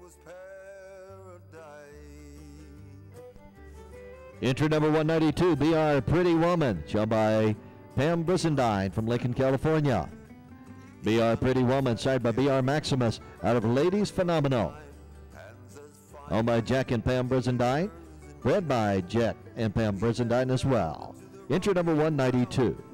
Entry number 192, BR Pretty Woman, shown by Pam Brizendine from Lincoln, California. BR Pretty Woman, signed by BR Maximus out of Ladies Phenomenal. Owned by Jack and Pam Brizendine, bred by Jack and Pam Brizendine as well. Entry number 192.